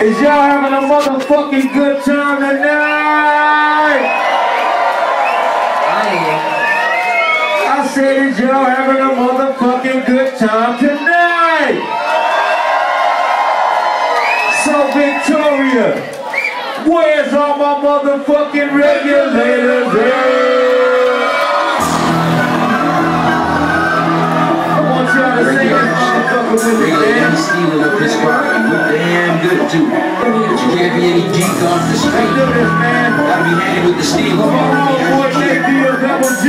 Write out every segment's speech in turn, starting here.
Is y'all having a motherfucking good time tonight? I said, is y'all having a motherfucking good time tonight? So Victoria, where's all my motherfucking regulators at? I want y'all to sing this motherfucker with me, man. Stealing up this car, you look damn good too. But you can't be any geek off the street. Let's do this, man. Gotta be handy with the steel. Come on, boy, Nick Deal, Double G.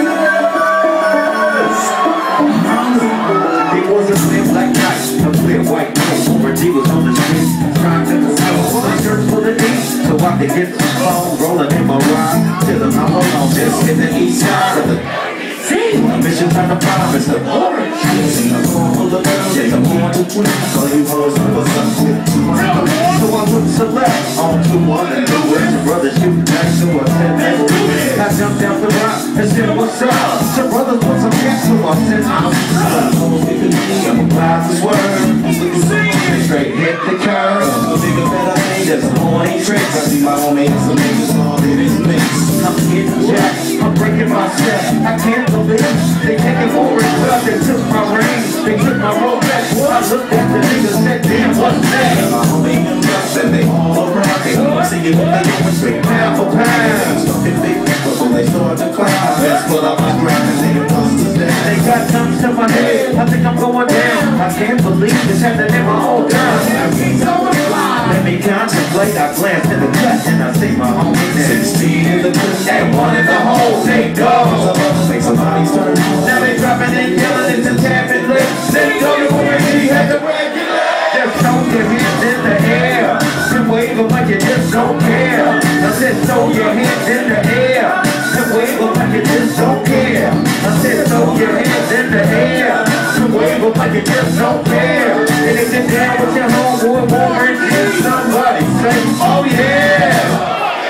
It was a flip like night, a clear white night. Where G was on the street, trying to control my shirt full of heat, so I could get the phone rolling in my ride. Till I'm alone, just hit the east side of the my mission time to promise the orange. I'm going full of love, yeah, I'm going to twin. All you hoes know what's up with so I went select on 2-1 and do it. Your brother shooting back, so I said, let's do it. I jumped out the rock and said, what's up? Some brothers want some gas, so I said, I'm a blast as word. Straight hit the curve. No nigga better think there's some horny tricks. I see my homies, some niggas all in his mix. I'm getting jacked, I'm breaking my step. I can't believe they taking over and stuff. They took my range, they took my Rolex. I looked at the niggas, said, damn, what's that? My homie them nuts and they all around. They all singing with the doing straight pound for pound. Stuffing big people when they start to clown. Let's pull out my ground and they busters down. They got thumbs to my head, I think I'm going down. I can't believe this happened in my own town. Let me contemplate, I glanced in the cut and I see my homie there. 16 in the push and 1 in the hole. They go. Make somebody start. Now they dropping and yelling, it's a tapping lip. They go to where he had to regulate. Just throw your hands in the air and wave them like you just don't care. I said throw your hands in the air and wave them like you just don't care. I said throw your hands in the air and wave them like you just don't care. And if you're down with your homeboy, Warren G, somebody say, oh yeah.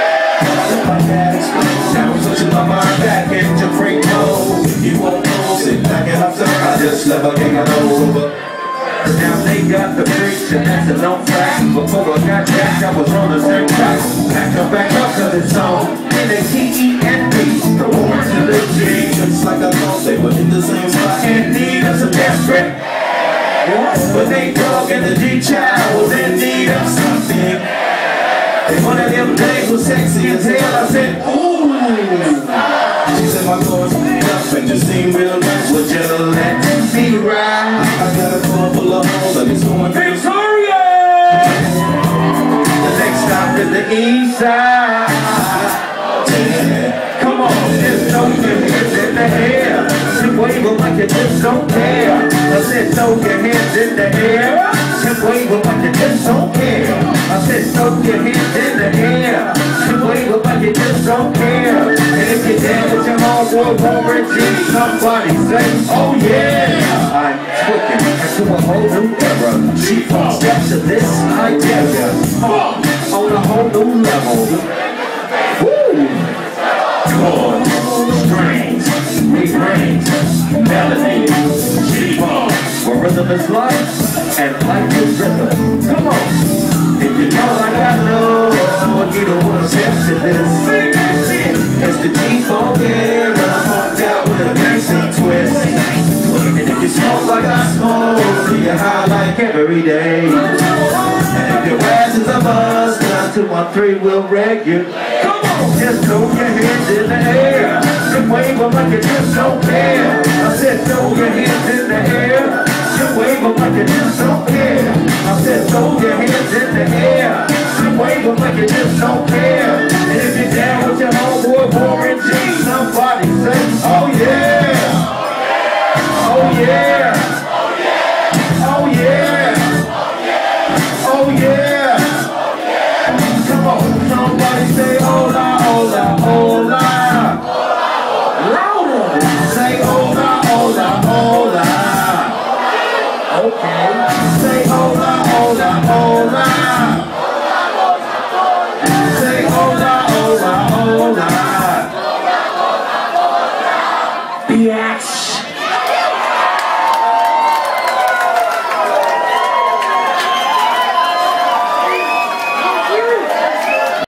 Now I'm switching my mind back into freak mode. If you won't know, sit back and observe. I just love a gang over. Now they got the freaks and that's a known fact. Before I got jacked, I was on the same track. Back up cause it's on N-A-T-E-N-B. The Warren to the G. Just like I thought they were in the same spot. In need of some desperate. But they dog and the G-child was in need of something. One of them days was sexy as hell. I said, ooh. She said my chords up and just seemed real nice. Would you let me ride? I got a car full of hoes and it's going Victoria. The next stop is the east side. Yeah. Come on, just throw your hands in the air. And wave them like you just don't care. I said throw your hands in the air. And wave them like you just don't care. I said throw your hands in the air. And wave them like you just don't care. And if you're down with your homeboy, Warren G, somebody say, oh yeah. I'm twicking into a whole new era. She steps to this idea. On a whole new level. Woo! Chords, strings, refrains, melody, G-ball, where rhythm is life and life is rhythm. Come on, if you know like I know, you don't want to step to this. It's the G-ball here, and I'm marked out with a gangsta twist. And if you smoke like I smoke, you high like every day. And if your ass is a buzz, 9-2-1-3 will reg you. Just throw your hands in the air and wave them like you just don't care. I said throw your hands in the air and wave them like you just don't care. I said throw your hands in the air and wave them like you just don't care. And if you're down with your homeboy Warren G, somebody say, oh yeah. Oh yeah. Oh yeah. Oh yeah. Come on, somebody say hola, hola, hola. Louder. Say hola, hola, hola. Okay. Say hola, hola, hola. Say hola, hola, hola. Bitch.